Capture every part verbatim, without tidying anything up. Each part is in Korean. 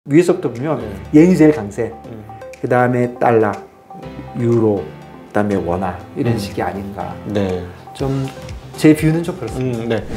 위에서부터 보면 옌이 제일 강세, 음. 그 다음에 달러, 유로, 그 다음에 원화 이런 음. 식이 아닌가. 네. 좀 제 뷰는 좀 그렇습니다. 음, 네.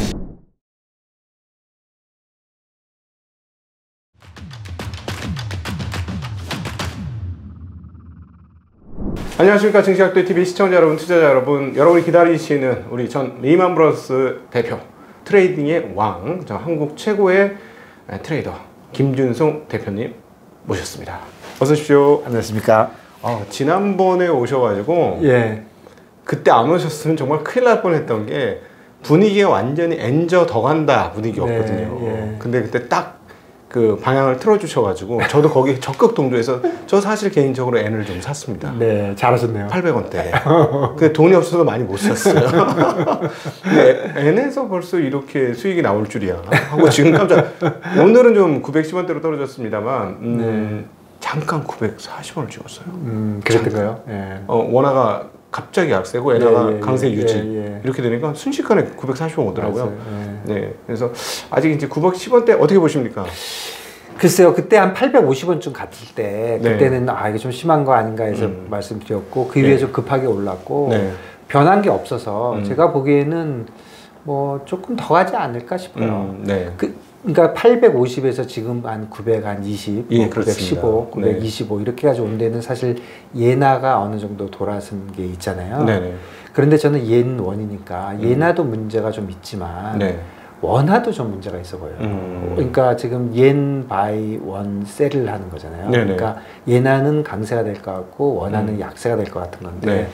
안녕하십니까. 증시학대 티비 시청자 여러분, 투자자 여러분, 여러분이 기다리시는 우리 전 레이먼 브러스 대표, 트레이딩의 왕, 저 한국 최고의 트레이더 김준송 대표님 모셨습니다. 어서 오십시오. 안녕하십니까. 아, 지난번에 오셔가지고 예. 그때 안 오셨으면 정말 큰일 날 뻔했던 게 분위기가 완전히 엔저 더 간다 분위기였거든요. 네, 예. 근데 그때 딱 그 방향을 틀어주셔가지고 저도 거기 적극 동조해서 저 사실 개인적으로 N을 좀 샀습니다. 네, 잘하셨네요. 팔백 원대. 근데 돈이 없어서 많이 못 샀어요. 근데 N에서 벌써 이렇게 수익이 나올 줄이야 하고 지금 깜짝. 오늘은 좀 구백십 원대로 떨어졌습니다만 음, 네. 잠깐 구백사십 원을 찍었어요. 음, 그랬던가요? 예. 어, 원화가 갑자기 약세고 엔화가 예, 예, 강세 유지 예, 예. 이렇게 되니까 순식간에 구백사십 원 오더라고요. 예. 네, 그래서 아직 이제 구백십 원대 어떻게 보십니까? 글쎄요, 그때 한 팔백오십 원쯤 갔을 때 네. 그때는 아 이게 좀 심한 거 아닌가 해서 음. 말씀드렸고 그 위에 네. 좀 급하게 올랐고 네. 변한 게 없어서 음. 제가 보기에는 뭐 조금 더 가지 않을까 싶어요. 음, 네. 그, 그러니까 팔백오십에서 지금 한 구백이십, 예, 뭐 구백십오, 구백이십오 네. 이렇게까지 온 데는 사실 예나가 어느 정도 돌아선 게 있잖아요. 네네. 그런데 저는 옌 원이니까 예나도 음. 문제가 좀 있지만 네. 원화도 좀 문제가 있어 보여요. 음. 그러니까 지금 옌 바이 원 셀을 하는 거잖아요. 네네. 그러니까 예나는 강세가 될 것 같고 원화는 음. 약세가 될 것 같은 건데 네.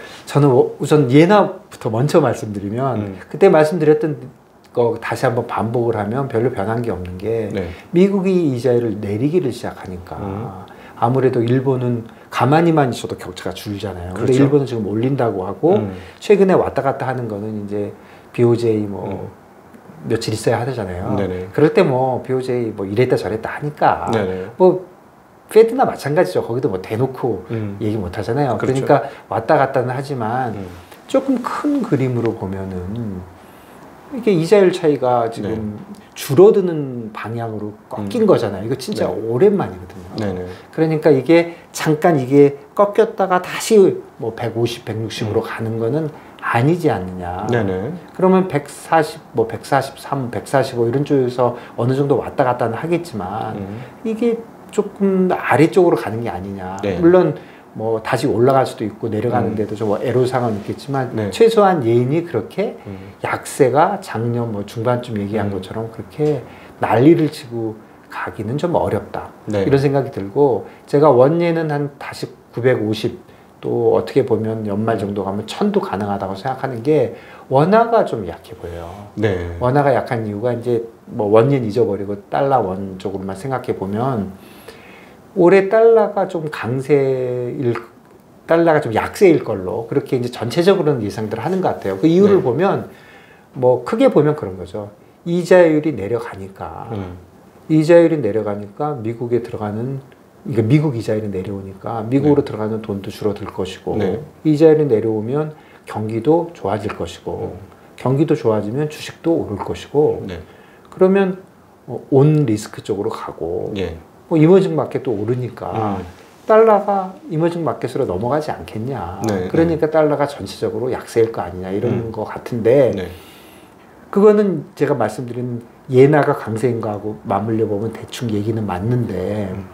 저는 우선 예나부터 먼저 말씀드리면 음. 그때 말씀드렸던 거 다시 한번 반복을 하면 별로 변한 게 없는 게 네. 미국이 이자율을 내리기를 시작하니까 음. 아무래도 일본은 가만히만 있어도 격차가 줄잖아요. 그런데 그렇죠? 일본은 지금 올린다고 하고 음. 최근에 왔다 갔다 하는 거는 이제 비오제이 뭐 음. 며칠 있어야 하잖아요. 네네. 그럴 때 뭐 비오제이 뭐 이랬다 저랬다 하니까 네네. 뭐 페드나 마찬가지죠. 거기도 뭐 대놓고 음. 얘기 못 하잖아요. 그렇죠. 그러니까 왔다 갔다는 하지만 음. 조금 큰 그림으로 보면은 이게 이자율 차이가 지금 네. 줄어드는 방향으로 꺾인 음. 거잖아요. 이거 진짜 네. 오랜만이거든요. 네네. 그러니까 이게 잠깐 이게 꺾였다가 다시 뭐 백오십, 백육십으로 음. 가는 거는 아니지 않느냐. 네네. 그러면 백사십, 뭐 백사십삼, 백사십오 이런 쪽에서 어느 정도 왔다 갔다는 하겠지만 음. 이게 조금 아래쪽으로 가는 게 아니냐. 네. 물론 뭐 다시 올라갈 수도 있고 내려가는데도 음. 좀 애로사항은 있겠지만 네. 최소한 예인이 그렇게 음. 약세가 작년 뭐 중반쯤 얘기한 음. 것처럼 그렇게 난리를 치고 가기는 좀 어렵다. 네. 이런 생각이 들고 제가 원예는 한 다시 구백오십 또 어떻게 보면 연말 정도 가면 천도 가능하다고 생각하는 게 원화가 좀 약해 보여요. 네. 원화가 약한 이유가 이제 뭐 원예는 잊어버리고 달러 원 쪽으로만 생각해 보면 올해 달러가 좀 강세일, 달러가 좀 약세일 걸로 그렇게 이제 전체적으로는 예상들 하는 것 같아요. 그 이유를 네. 보면 뭐 크게 보면 그런 거죠. 이자율이 내려가니까 음. 이자율이 내려가니까 미국에 들어가는 이게 미국 이자율이 내려오니까 미국으로 네. 들어가는 돈도 줄어들 것이고 네. 이자율이 내려오면 경기도 좋아질 것이고 음. 경기도 좋아지면 주식도 오를 것이고 네. 그러면 온 리스크 쪽으로 가고 네. 뭐 이머징 마켓도 오르니까 음. 달러가 이머징 마켓으로 넘어가지 않겠냐. 네, 그러니까 네. 달러가 전체적으로 약세일 거 아니냐 이런 음. 거 같은데 네. 그거는 제가 말씀드린 예나가 강세인 거하고 맞물려 보면 대충 얘기는 맞는데 음.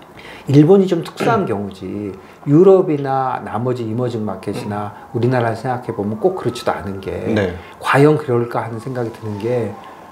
일본이 좀 특수한 경우지 유럽이나 나머지 이머징 마켓이나 우리나라 생각해 보면 꼭 그렇지도 않은 게 네. 과연 그럴까 하는 생각이 드는 게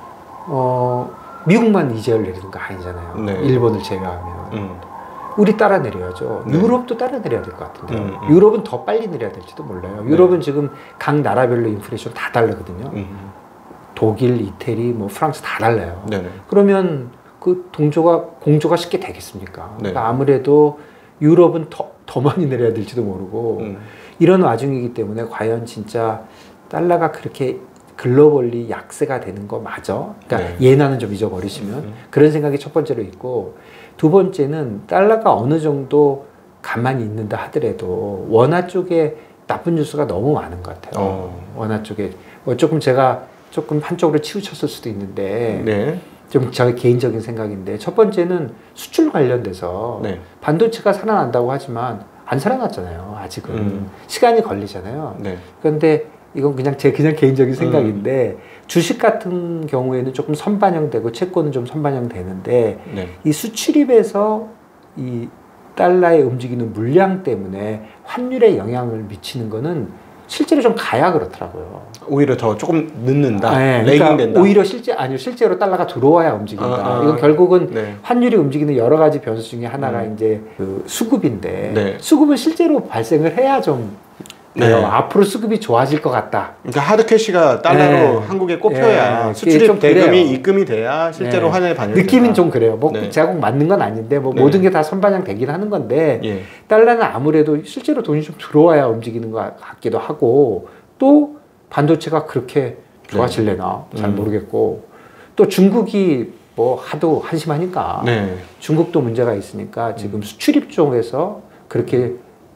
어. 미국만 이자율 내리는 거 아니잖아요. 네. 일본을 제외하면. 음. 우리 따라 내려야죠. 네. 유럽도 따라 내려야 될 것 같은데요. 음, 음. 유럽은 더 빨리 내려야 될지도 몰라요. 네. 유럽은 지금 각 나라별로 인플레이션 다 다르거든요. 음. 독일, 이태리, 뭐 프랑스 다 달라요. 네네. 그러면 그 동조가, 공조가 쉽게 되겠습니까? 네. 그러니까 아무래도 유럽은 더, 더 많이 내려야 될지도 모르고 음. 이런 와중이기 때문에 과연 진짜 달러가 그렇게 글로벌리 약세가 되는 거 맞아? 그러니까 네. 예나는 좀 잊어버리시면 음. 그런 생각이 첫 번째로 있고 두 번째는 달러가 어느 정도 가만히 있는다 하더라도 원화 쪽에 나쁜 뉴스가 너무 많은 것 같아요. 어. 원화 쪽에 뭐 조금 제가 조금 한쪽으로 치우쳤을 수도 있는데 네. 좀 저의 개인적인 생각인데 첫 번째는 수출 관련돼서 네. 반도체가 살아난다고 하지만 안 살아났잖아요. 아직은 음. 시간이 걸리잖아요. 네. 그런데 이건 그냥 제 그냥 개인적인 생각인데 음. 주식 같은 경우에는 조금 선반영되고 채권은 좀 선반영되는데 네. 이 수출입에서 이 달러에 움직이는 물량 때문에 환율에 영향을 미치는 거는 실제로 좀 가야 그렇더라고요. 오히려 더 조금 늦는다. 네, 그러니까 된다. 오히려 실제 아니요 실제로 달러가 들어와야 움직인다. 아, 아, 이건 결국은 네. 환율이 움직이는 여러 가지 변수 중에 하나가 음. 이제 그 수급인데 네. 수급은 실제로 발생을 해야 좀 네. 앞으로 수급이 좋아질 것 같다. 그러니까 하드캐시가 달러로 네. 한국에 꼽혀야 네. 수출입 대금이 그래요. 입금이 돼야 실제로 네. 환율에 반영이 느낌은 된다. 좀 그래요. 뭐 네. 제가 꼭 맞는 건 아닌데 뭐 네. 모든 게 다 선반영 되긴 하는 건데 예. 달러는 아무래도 실제로 돈이 좀 들어와야 움직이는 것 같기도 하고 또 반도체가 그렇게 좋아질래나 네. 잘 모르겠고 또 중국이 뭐 하도 한심하니까 네. 중국도 문제가 있으니까 지금 수출입 쪽에서 그렇게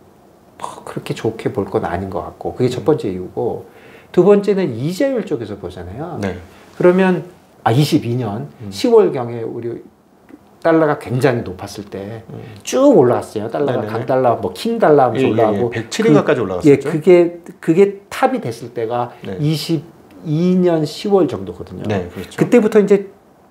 그렇게 좋게 볼 건 아닌 것 같고 그게 첫 번째 이유고 두 번째는 이자율 쪽에서 보잖아요. 네. 그러면 아 이십이 년 음. 시월경에 우리 달러가 굉장히 높았을 때 쭉 음. 올라갔어요. 달러가 각 달러 뭐 킹 달러 하면서 예, 올라가고 예, 백칠인가까지 그, 올라갔었죠. 예, 그게 그게 탑이 됐을 때가 네. 이십이 년 시월 정도거든요. 네, 그렇죠. 그때부터 이제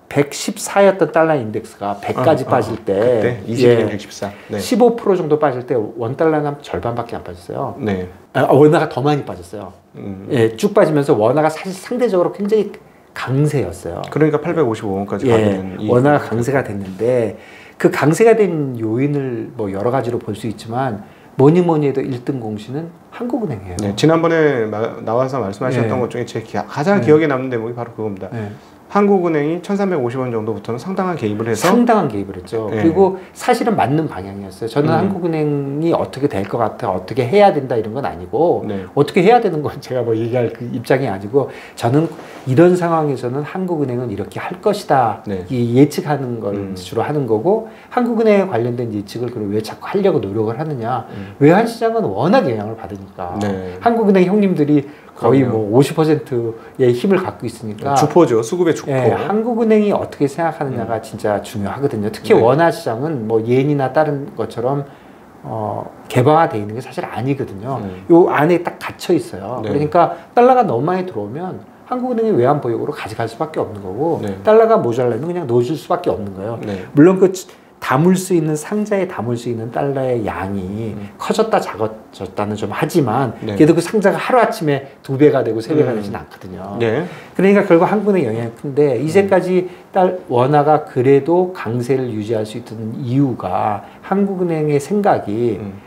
백십사였던 달러 인덱스가 백까지 어, 빠질 때 어, 그때 이십이 년 백십사 네. 십오 퍼센트 정도 빠질 때 원 달러는 절반밖에 안 빠졌어요. 네. 아, 원화가 더 많이 빠졌어요. 음. 예, 쭉 빠지면서 원화가 사실 상대적으로 굉장히 강세였어요. 그러니까 팔백오십오 원까지 예, 가는 원화가 강세가 됐는데 그 강세가 된 요인을 뭐 여러 가지로 볼 수 있지만 뭐니 뭐니 해도 일 등 공시는 한국은행이에요. 네, 지난번에 마, 나와서 말씀하셨던 예. 것 중에 제 기, 가장 예. 기억에 남는 대목이 바로 그겁니다. 예. 한국은행이 천삼백오십 원 정도부터는 상당한 개입을 해서 상당한 개입을 했죠. 네. 그리고 사실은 맞는 방향이었어요. 저는 음. 한국은행이 어떻게 될 것 같아, 어떻게 해야 된다 이런 건 아니고 네. 어떻게 해야 되는 건 제가 뭐 얘기할 그 입장이 아니고 저는 이런 상황에서는 한국은행은 이렇게 할 것이다 네. 이 예측하는 걸 음. 주로 하는 거고 한국은행에 관련된 예측을 그럼 왜 자꾸 하려고 노력을 하느냐. 음. 외환시장은 워낙 영향을 받으니까 네. 한국은행 형님들이 거의 그럼요. 뭐 오십 퍼센트의 힘을 갖고 있으니까 주포죠. 수급의 주포. 예, 한국은행이 어떻게 생각하느냐가 음. 진짜 중요하거든요. 특히 네. 원화 시장은 뭐 옌이나 다른 것처럼 어, 개방화되어 있는 게 사실 아니거든요. 음. 요 안에 딱 갇혀 있어요. 네. 그러니까 달러가 너무 많이 들어오면 한국은행이 외환 보유고로 가져갈 수밖에 없는 거고 네. 달러가 모자라면 그냥 넣어줄 수밖에 없는 거예요. 네. 물론 그 담을 수 있는 상자에 담을 수 있는 달러의 양이 음. 커졌다 작아졌다는 좀 하지만 네. 그래도 그 상자가 하루아침에 두 배가 되고 세 배가 음. 되지는 않거든요. 네. 그러니까 결국 한국은행 영향이 큰데 이제까지 달 원화가 그래도 강세를 유지할 수 있던 이유가 한국은행의 생각이 음.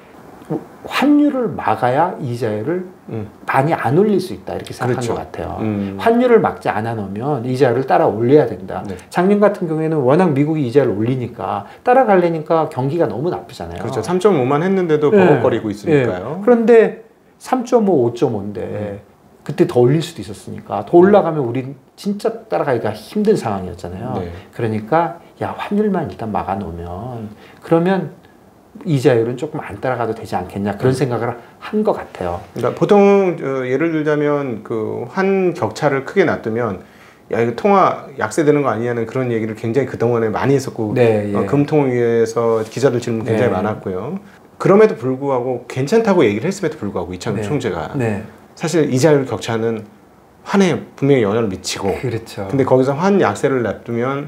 환율을 막아야 이자율을 음. 많이 안 올릴 수 있다 이렇게 생각하는 그렇죠. 것 같아요. 음. 환율을 막지 않아 놓으면 이자율을 따라 올려야 된다. 네. 작년 같은 경우에는 워낙 미국이 이자를 올리니까 따라가려니까 경기가 너무 나쁘잖아요. 그렇죠. 삼 점 오만 했는데도 네. 버벅거리고 있으니까요. 네. 그런데 삼 점 오, 오 점 오인데 음. 그때 더 올릴 수도 있었으니까 더 올라가면 우린 진짜 따라가기가 힘든 상황이었잖아요. 네. 그러니까 야 환율만 일단 막아 놓으면 그러면 이자율은 조금 안 따라가도 되지 않겠냐 그런 생각을 한 것 같아요. 그러니까 보통 어, 예를 들자면 그 환 격차를 크게 놔두면 야 이거 통화 약세되는 거 아니냐는 그런 얘기를 굉장히 그동안에 많이 했었고 네, 예. 어, 금통위에서 기자들 질문 굉장히 네. 많았고요. 그럼에도 불구하고 괜찮다고 얘기를 했음에도 불구하고 이창용 네. 총재가 네. 사실 이자율 격차는 환에 분명히 영향을 미치고 그렇죠. 근데 거기서 환 약세를 놔두면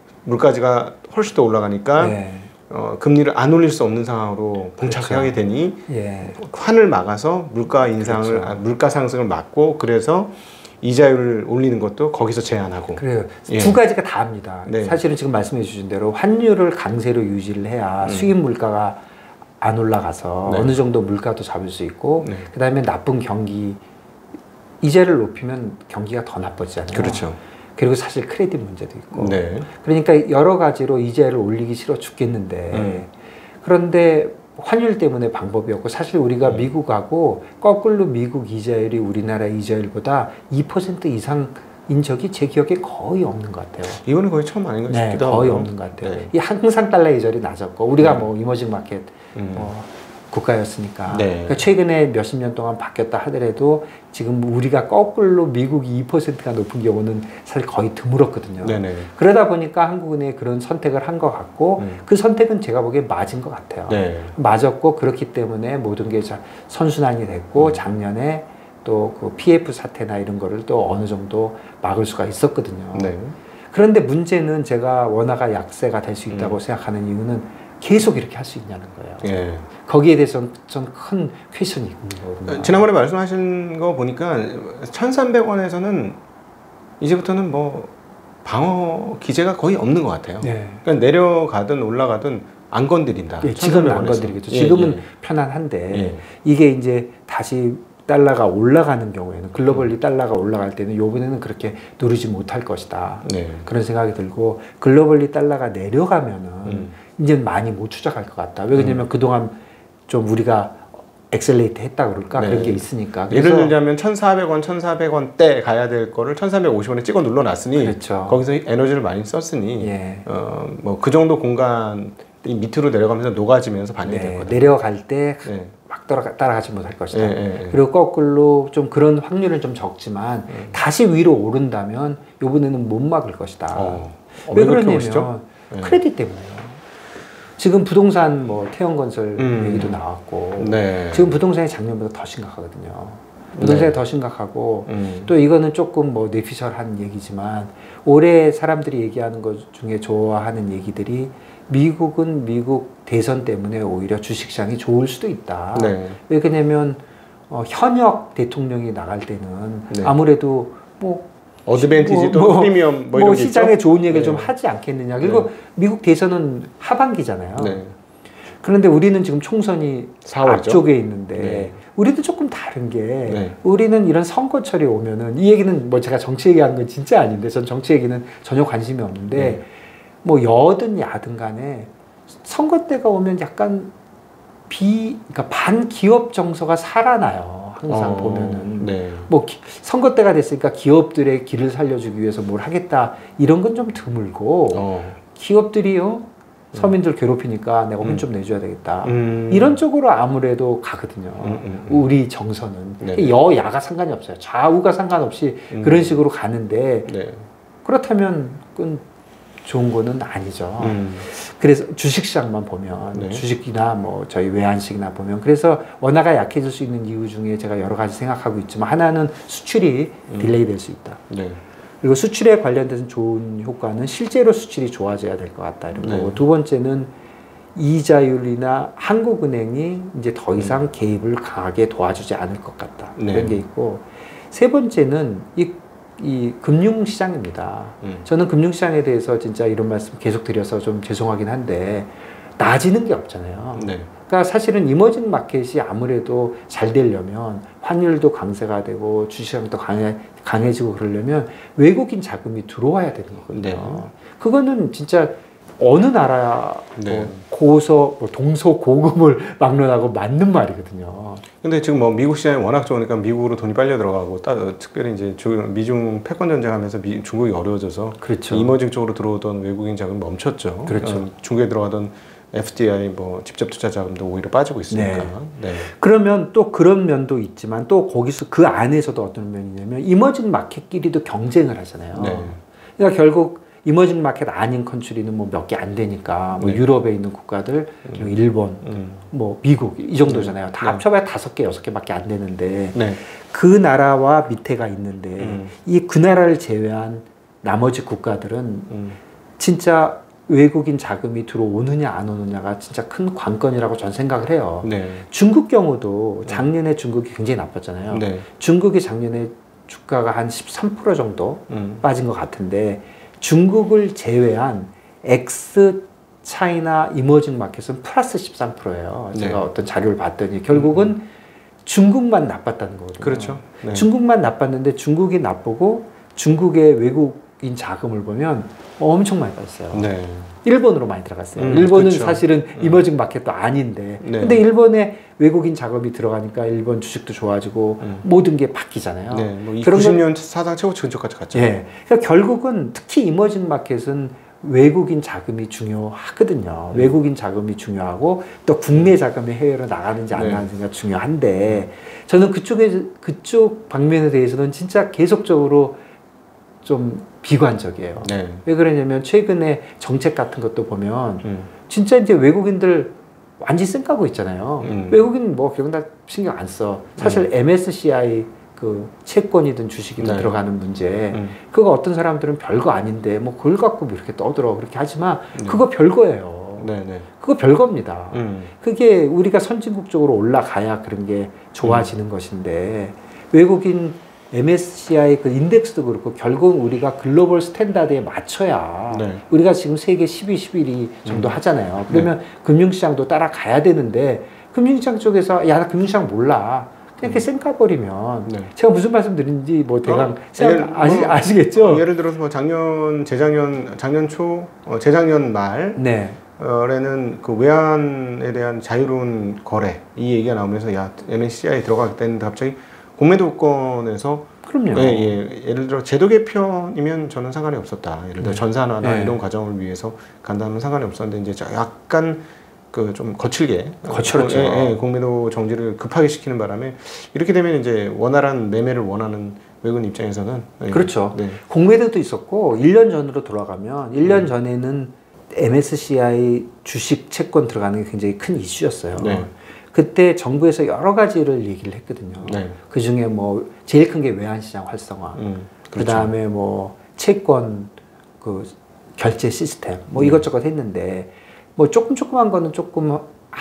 물가지가 훨씬 더 올라가니까 네. 어, 금리를 안 올릴 수 없는 상황으로 봉착하게 그렇죠. 되니 예. 환을 막아서 물가 인상을 그렇죠. 아, 물가 상승을 막고 그래서 이자율을 올리는 것도 거기서 제한하고 그래요. 예. 두 가지가 다 합니다. 네. 사실은 지금 말씀해 주신 대로 환율을 강세로 유지를 해야 음. 수입 물가가 안 올라가서 네. 어느 정도 물가도 잡을 수 있고 네. 그 다음에 나쁜 경기 이자를 높이면 경기가 더 나빠지잖아요. 그렇죠. 그리고 사실 크레딧 문제도 있고 네. 그러니까 여러 가지로 이자를 올리기 싫어 죽겠는데 음. 그런데 환율 때문에 방법이 없고 사실 우리가 음. 미국하고 거꾸로 미국 이자율이 우리나라 이자율보다 이 퍼센트 이상인 적이 제 기억에 거의 없는 것 같아요. 이거는 거의 처음 아닌가 싶기도 네, 하고 거의 없는 것 같아요. 네. 이 항상 달러 이자율이 낮았고 우리가 네. 뭐 이머징 마켓 음. 뭐 국가였으니까. 네. 그러니까 최근에 몇십 년 동안 바뀌었다 하더라도 지금 우리가 거꾸로 미국이 이 퍼센트가 높은 경우는 사실 거의 드물었거든요. 네네. 그러다 보니까 한국은행이 그런 선택을 한 것 같고 음. 그 선택은 제가 보기에 맞은 것 같아요. 네. 맞았고 그렇기 때문에 모든 게 선순환이 됐고 음. 작년에 또 그 피에프 사태나 이런 거를 또 어느 정도 막을 수가 있었거든요. 네. 그런데 문제는 제가 원화가 약세가 될 수 있다고 음. 생각하는 이유는 계속 이렇게 할 수 있냐는 거예요. 예. 거기에 대해서는 좀 큰 퀘션이 있는 거거든요. 지난번에 말씀하신 거 보니까 천삼백 원에서는 이제부터는 뭐 방어 기제가 거의 없는 것 같아요. 예. 그러니까 내려가든 올라가든 안 건드린다. 예, 지금은 안 건드리겠죠. 지금은 예, 예. 편안한데 예. 이게 이제 다시 달러가 올라가는 경우에는 글로벌리 음. 달러가 올라갈 때는 요번에는 그렇게 누르지 못할 것이다. 네. 그런 생각이 들고 글로벌리 달러가 내려가면은 음. 이제는 많이 못 추적할 것 같다. 왜냐면 음. 그동안 좀 우리가 엑셀레이트 했다 그럴까? 네. 그런 게 있으니까. 예를 들자면 천사백 원, 천사백 원대 가야 될 거를 천삼백오십 원에 찍어 눌러놨으니 그렇죠. 거기서 에너지를 많이 썼으니 예. 어, 뭐 그 정도 공간 밑으로 내려가면서 녹아지면서 반영이 네. 됐거든요. 내려갈 때 막 네. 따라가지 못할 것이다. 네, 네, 네. 그리고 거꾸로 좀 그런 확률은 좀 적지만 네. 다시 위로 오른다면 이번에는 못 막을 것이다. 어. 어, 왜, 왜 그러냐면 네. 크레딧 때문에요. 지금 부동산 뭐 태형건설 음. 얘기도 나왔고 네. 지금 부동산이 작년보다 더 심각하거든요. 부동산이 네. 더 심각하고 음. 또 이거는 조금 뭐 뇌피셜한 얘기지만 올해 사람들이 얘기하는 것 중에 좋아하는 얘기들이 미국은 미국 대선 때문에 오히려 주식시장이 좋을 수도 있다. 네. 왜 그러냐면 어, 현역 대통령이 나갈 때는 네. 아무래도 뭐 어드밴티지 또 뭐, 프리미엄 뭐, 뭐 시장에 있죠? 좋은 얘기를 네. 좀 하지 않겠느냐. 그리고 네. 미국 대선은 하반기잖아요. 네. 그런데 우리는 지금 총선이 사월이죠? 앞쪽에 있는데 네. 우리도 조금 다른 게 네. 우리는 이런 선거철이 오면은 이 얘기는 뭐 제가 정치 얘기하는 건 진짜 아닌데 전 정치 얘기는 전혀 관심이 없는데 네. 뭐 여든 야든 간에 선거 때가 오면 약간 비 그러니까 반기업 정서가 살아나요. 항상 어, 보면은 네. 뭐 기, 선거 때가 됐으니까 기업들의 길을 살려주기 위해서 뭘 하겠다 이런 건 좀 드물고 어. 기업들이요 서민들 괴롭히니까 내가 혼 좀 음. 내줘야 되겠다 음. 이런 쪽으로 아무래도 가거든요. 음, 음, 음. 우리 정서는 네. 여야가 상관이 없어요. 좌우가 상관없이 음. 그런 식으로 가는데 네. 그렇다면 그건 좋은 거는 아니죠. 음. 그래서 주식시장만 보면 네. 주식이나 뭐 저희 외환식이나 보면 그래서 원화가 약해질 수 있는 이유 중에 제가 여러 가지 생각하고 있지만 하나는 수출이 음. 딜레이 될 수 있다. 네. 그리고 수출에 관련된 좋은 효과는 실제로 수출이 좋아져야 될 것 같다. 이런 거고 네. 두 번째는 이자율이나 한국은행이 이제 더 이상 음. 개입을 강하게 도와주지 않을 것 같다. 네. 이런 게 있고 세 번째는 이 이 금융시장입니다. 음. 저는 금융시장에 대해서 진짜 이런 말씀 계속 드려서 좀 죄송하긴 한데 나아지는 게 없잖아요. 네. 그러니까 사실은 이머징 마켓이 아무래도 잘 되려면 환율도 강세가 되고 주시장도 강해, 강해지고 그러려면 외국인 자금이 들어와야 되는 거거든요. 네. 그거는 진짜 어느 나라 네. 뭐 고서 뭐 동서고금을 막론하고 맞는 말이거든요. 근데 지금 뭐 미국 시장이 워낙 좋으니까 미국으로 돈이 빨려 들어가고 따, 특별히 이제 미중 패권 전쟁하면서 미, 중국이 어려워져서 그렇죠. 이머징 쪽으로 들어오던 외국인 자금이 멈췄죠. 그렇죠. 어, 중국에 들어가던 에프디아이 뭐 직접 투자 자금도 오히려 빠지고 있으니까. 네. 네. 그러면 또 그런 면도 있지만 또 거기서 그 안에서도 어떤 면이냐면 이머징 마켓끼리도 경쟁을 하잖아요. 네. 그러니까 결국 이머징 마켓 아닌 컨트리는 뭐 몇 개 안 되니까 뭐 네. 유럽에 있는 국가들, 음. 일본, 음. 뭐 미국 이 정도잖아요. 다 네. 합쳐봐야 다섯 개, 여섯 개밖에 안 되는데 네. 그 나라와 밑에가 있는데 음. 이 그 나라를 제외한 나머지 국가들은 음. 진짜 외국인 자금이 들어오느냐 안 오느냐가 진짜 큰 관건이라고 전 생각을 해요. 네. 중국 경우도 작년에 중국이 굉장히 나빴잖아요. 네. 중국이 작년에 주가가 한 십삼 퍼센트 정도 음. 빠진 것 같은데 중국을 제외한 엑스 차이나 이머징 마켓은 플러스 십삼 퍼센트예요. 제가 네. 어떤 자료를 봤더니 결국은 음. 중국만 나빴다는 거거든요. 그렇죠. 네. 중국만 나빴는데 중국이 나쁘고 중국의 외국인 자금을 보면 엄청 많이 빠졌어요. 네. 일본으로 많이 들어갔어요. 음, 일본은 그렇죠. 사실은 음. 이머징 마켓도 아닌데 네. 근데 일본에 외국인 자금이 들어가니까 일본 주식도 좋아지고 음. 모든 게 바뀌잖아요. 네, 뭐 구십 년 사상 최고 근처까지 갔죠. 네. 그러니까 결국은 특히 이머징 마켓은 외국인 자금이 중요하거든요. 네. 외국인 자금이 중요하고 또 국내 자금이 해외로 나가는지 안 네. 나가는지가 중요한데 저는 그쪽에 그쪽 방면에 대해서는 진짜 계속적으로 좀 비관적이에요. 네. 왜 그러냐면 최근에 정책 같은 것도 보면 음. 진짜 이제 외국인들 완전히 쌩까고 있잖아요. 음. 외국인 뭐 결국 다 신경 안 써. 사실 음. 엠에스시아이 그 채권이든 주식이든 네. 들어가는 문제 음. 그거 어떤 사람들은 별거 아닌데 뭐 그걸 갖고 뭐 이렇게 떠들어 그렇게 하지만 네. 그거 별거예요. 네, 네. 그거 별겁니다. 음. 그게 우리가 선진국 쪽으로 올라가야 그런 게 좋아지는 음. 것인데 외국인 엠에스시아이 그 인덱스도 그렇고 결국 우리가 글로벌 스탠다드에 맞춰야 네. 우리가 지금 세계 십이, 십일 위 정도 음. 하잖아요. 그러면 네. 금융시장도 따라가야 되는데 금융시장 쪽에서 야 나 금융시장 몰라 그냥 이렇게 쌩까버리면 네. 제가 무슨 말씀 드린지 뭐 대강 어? 예를, 아시, 뭐, 아시겠죠? 예를 들어서 뭐 작년 재작년 작년 초 어, 재작년 말 네. 올해는 그 외환에 대한 자유로운 거래 이 얘기가 나오면서 야 엠에스시아이에 들어가겠다는데 갑자기 공매도권에서 그럼요. 예, 예, 예를 들어 제도 개편이면 저는 상관이 없었다. 예를 들어 네. 전산화나 네. 이런 과정을 위해서 간다면 상관이 없었는데 이제 약간 그 좀 거칠게 거칠었죠. 예, 예, 공매도 정지를 급하게 시키는 바람에 이렇게 되면 이제 원활한 매매를 원하는 외국인 입장에서는 예, 그렇죠. 네. 공매도도 있었고 일 년 전으로 돌아가면 일 년 음. 전에는 엠에스시아이 주식 채권 들어가는 게 굉장히 큰 이슈였어요. 네. 그때 정부에서 여러 가지를 얘기를 했거든요. 네. 그 중에 뭐 제일 큰 게 외환시장 활성화, 음, 그렇죠. 그 다음에 뭐 채권 그 결제 시스템, 뭐 음. 이것저것 했는데 뭐 조금 조그만 거는 조금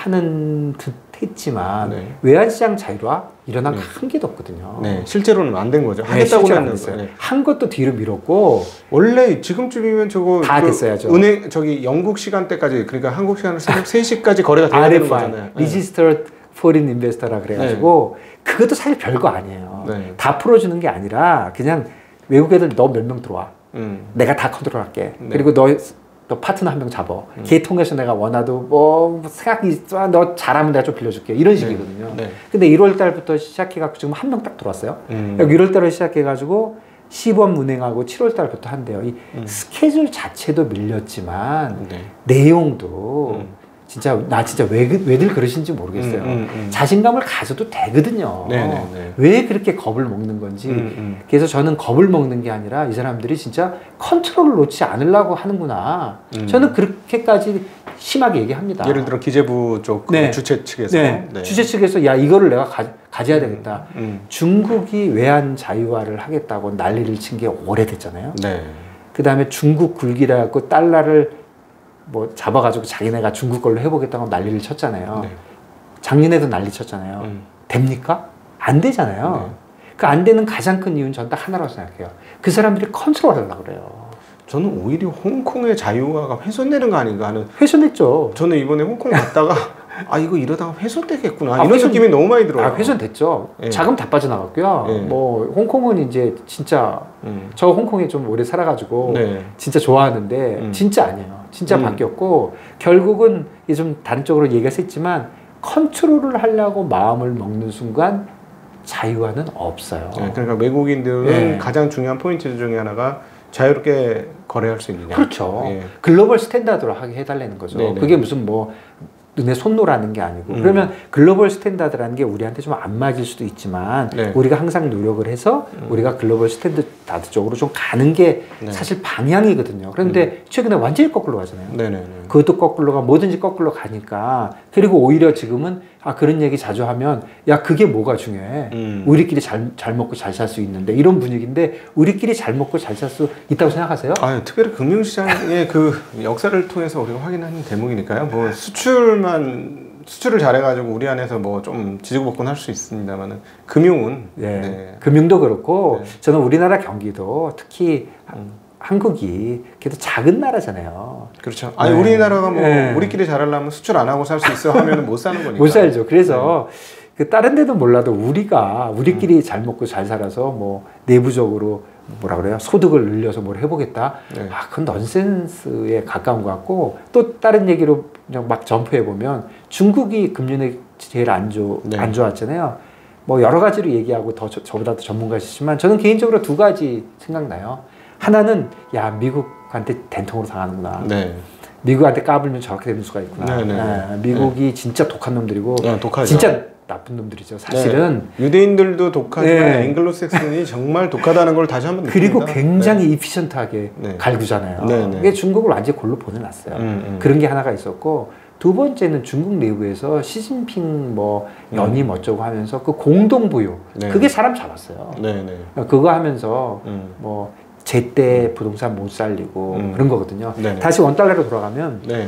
하는 듯 했지만 네. 외환시장 자유화 일어난 네. 한 개도 없거든요. 네. 실제로는 안 된 거죠. 하겠다고 네, 했어요. 네. 한 것도 뒤로 미뤘고 원래 지금쯤이면 저거 다 그 됐어야죠. 은행 저기 영국 시간대까지 그러니까 한국 시간으로 새벽 세 시까지 거래가 돼야 되는 거잖아요. Registered Foreign Investor라 그래가지고 네. 그것도 사실 별거 아니에요. 네. 다 풀어주는 게 아니라 그냥 외국 애들 너 몇 명 들어와. 음. 내가 다 컨트롤할게. 네. 그리고 너 너 파트너 한 명 잡아. 음. 걔 통해서 내가 원하도 뭐 생각이 있어. 너 잘하면 내가 좀 빌려줄게. 이런 식이거든요. 네. 네. 근데 일월 달부터 시작해가지고 지금 한 명 딱 들어왔어요. 음. 일월 달에 시작해가지고 시범 운행하고 칠월 달부터 한대요. 이 음. 스케줄 자체도 밀렸지만 네. 내용도 음. 진짜 나 진짜 왜, 왜들 그러신지 모르겠어요. 음, 음, 음. 자신감을 가져도 되거든요. 네네네. 왜 그렇게 겁을 먹는 건지. 음, 음. 그래서 저는 겁을 먹는 게 아니라 이 사람들이 진짜 컨트롤을 놓지 않으려고 하는구나. 음. 저는 그렇게까지 심하게 얘기합니다. 예를 들어 기재부 쪽 네. 주최 측에서 네. 네. 주최 측에서 야 이거를 내가 가, 가져야 되겠다. 음, 음. 중국이 외환 자유화를 하겠다고 난리를 친 게 오래됐잖아요. 네. 그 다음에 중국 굴기라 갖고 달러를 뭐 잡아가지고 자기네가 중국 걸로 해보겠다고 난리를 쳤잖아요. 네. 작년에도 난리 쳤잖아요. 음. 됩니까? 안 되잖아요. 네. 그 안 되는 가장 큰 이유는 전 딱 하나라고 생각해요. 그 사람들이 컨트롤 하려고 그래요. 저는 오히려 홍콩의 자유화가 훼손되는 거 아닌가 하는. 훼손됐죠. 저는 이번에 홍콩 갔다가 아 이거 이러다가 훼손되겠구나 아, 이런 훼손, 느낌이 너무 많이 들어요. 아, 훼손됐죠. 네. 자금 다 빠져나갔고요. 네. 뭐 홍콩은 이제 진짜 음. 저 홍콩에 좀 오래 살아가지고 네. 진짜 좋아하는데 음. 진짜 아니에요. 진짜 음. 바뀌었고 결국은 이게 좀 다른 쪽으로 얘기가 했지만 컨트롤을 하려고 마음을 먹는 순간 자유화는 없어요. 네, 그러니까 외국인들은 네. 가장 중요한 포인트 중에 하나가 자유롭게 거래할 수 있느냐. 그렇죠. 예. 글로벌 스탠다드로 하게 해달라는 거죠. 네네. 그게 무슨 뭐 눈에 손노라는 게 아니고 음. 그러면 글로벌 스탠다드라는 게 우리한테 좀 안 맞을 수도 있지만 네. 우리가 항상 노력을 해서 음. 우리가 글로벌 스탠다드 쪽으로 좀 가는 게 네. 사실 방향이거든요. 그런데 음. 최근에 완전히 거꾸로 가잖아요. 네네네. 그것도 거꾸로 가 뭐든지 거꾸로 가니까 그리고 오히려 지금은 아 그런 얘기 자주 하면 야 그게 뭐가 중요해. 음. 우리끼리 잘, 잘 먹고 잘 살 수 있는데 이런 분위기인데 우리끼리 잘 먹고 잘 살 수 있다고 생각하세요? 아, 특별히 금융시장의 그 역사를 통해서 우리가 확인하는 대목이니까요. 뭐 수출만 수출을 잘해가지고 우리 안에서 뭐 좀 지지고볶은 할 수 있습니다만은 금융은 네. 네. 금융도 그렇고 네. 저는 우리나라 경기도 특히 음. 한국이 그래도 작은 나라잖아요. 그렇죠. 아니 네. 우리나라가 뭐 네. 우리끼리 잘하려면 수출 안 하고 살 수 있어 하면 못 사는 거니까. 못 살죠. 그래서 네. 그 다른 데도 몰라도 우리가 우리끼리 음. 잘 먹고 잘 살아서 뭐 내부적으로 뭐라 그래요? 소득을 늘려서 뭘 해보겠다. 네. 아, 그건 넌센스에 가까운 것 같고 또 다른 얘기로 그냥 막 점프해 보면 중국이 금년에 제일 안, 좋, 네. 안 좋았잖아요. 뭐 여러 가지로 얘기하고 더 저, 저보다 더 전문가시지만 저는 개인적으로 두 가지 생각나요. 하나는 야 미국 미국한테 된통으로 당하는구나. 네. 미국한테 까불면 저렇게 되는 수가 있구나. 네, 네. 네, 미국이 네. 진짜 독한 놈들이고 네, 독하죠. 진짜 나쁜 놈들이죠. 사실은 네. 유대인들도 독하지만 네. 앵글로색슨이 정말 독하다는 걸 다시 한번 느낍니다. 그리고 굉장히 네. 이피션트하게 네. 갈구잖아요. 네, 네. 그게 중국을 완전히 골로 보내놨어요. 음, 음. 그런 게 하나가 있었고 두 번째는 중국 내부에서 시진핑 뭐 연임 음. 어쩌고 하면서 그 공동부유 네. 그게 사람 잡았어요. 네, 네. 그거 하면서 음. 뭐 제때 부동산 못 살리고 음. 그런 거거든요. 네. 다시 원달러로 돌아가면 네.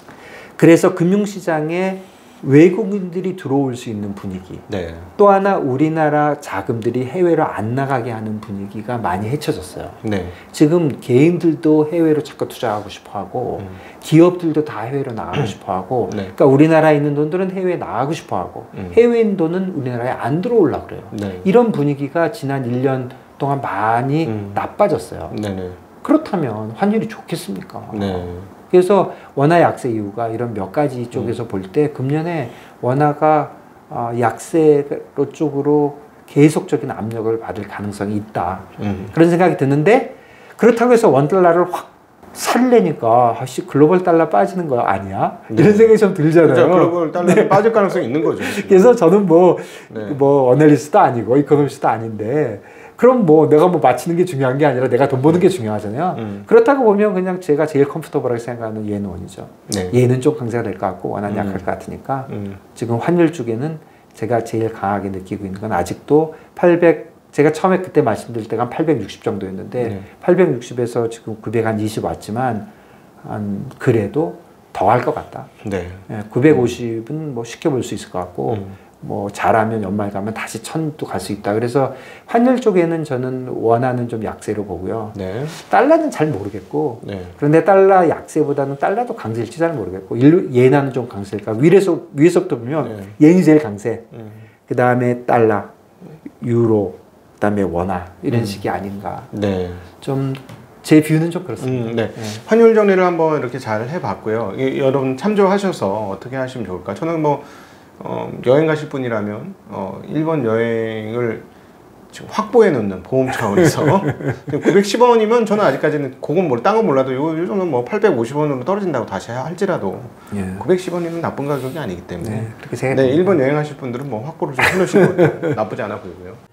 그래서 금융시장에 외국인들이 들어올 수 있는 분위기 네. 또 하나 우리나라 자금들이 해외로 안 나가게 하는 분위기가 많이 헤쳐졌어요. 네. 지금 개인들도 해외로 자꾸 투자하고 싶어하고 음. 기업들도 다 해외로 나가고 싶어하고 네. 그러니까 우리나라에 있는 돈들은 해외에 나가고 싶어하고 음. 해외에 있는 돈은 우리나라에 안 들어오려고 그래요. 네. 이런 분위기가 지난 일 년 동안 많이 음. 나빠졌어요. 네네. 그렇다면 환율이 좋겠습니까? 네. 그래서 원화 약세 이유가 이런 몇 가지 쪽에서 음. 볼 때 금년에 원화가 어, 약세로 쪽으로 계속적인 압력을 받을 가능성이 있다. 음. 그런 생각이 드는데 그렇다고 해서 원달러를 확 살래니까 아씨 글로벌 달러 빠지는 거 아니야? 네. 이런 생각이 좀 들잖아요. 그렇죠. 글로벌 달러 네. 빠질 가능성이 있는 거죠. 지금. 그래서 저는 뭐, 네. 뭐 어널리스트도 아니고 이코노미스트도 아닌데 그럼 뭐 내가 뭐 맞히는 게 중요한 게 아니라 내가 돈 버는 게 중요하잖아요. 음. 그렇다고 보면 그냥 제가 제일 컴포터블하게 생각하는 예는 원이죠. 네. 예는 좀 강세가 될 것 같고 원화는 음. 약할 것 같으니까 음. 지금 환율 쪽에는 제가 제일 강하게 느끼고 있는 건 아직도 팔백 제가 처음에 그때 말씀드릴 때가 한 팔백육십 정도였는데 네. 팔백육십에서 지금 구백이십 왔지만 한 그래도 더 할 것 같다. 네. 네, 구백오십은 뭐 쉽게 볼 수 있을 것 같고 음. 뭐 잘하면 연말 가면 다시 천도 갈 수 있다. 그래서 환율 쪽에는 저는 원화는 좀 약세로 보고요. 네. 달러는 잘 모르겠고 네. 그런데 달러 약세보다는 달러도 강세일지 잘 모르겠고 예나는 좀 강세일까. 위에서 위에서부터 보면 네. 예이 제일 강세. 음. 그 다음에 달러, 유로, 그 다음에 원화 이런 음. 식이 아닌가. 네. 좀 제 뷰는 좀 그렇습니다. 음, 네. 네. 환율 정리를 한번 이렇게 잘 해봤고요. 이, 여러분 참조하셔서 어떻게 하시면 좋을까? 저는 뭐 어, 여행 가실 분이라면 어, 일본 여행을 지금 확보해 놓는 보험 차원에서 구백십 원이면 저는 아직까지는 그건 뭘 딴 건 몰라도 요, 요즘은 뭐 팔백오십 원으로 떨어진다고 다시 할지라도 예. 구백십 원이면 나쁜 가격이 아니기 때문에 네, 그렇게 생각합니다. 네, 일본 여행하실 분들은 뭐 확보를 좀 해놓으시는 것도 나쁘지 않아 보이고요.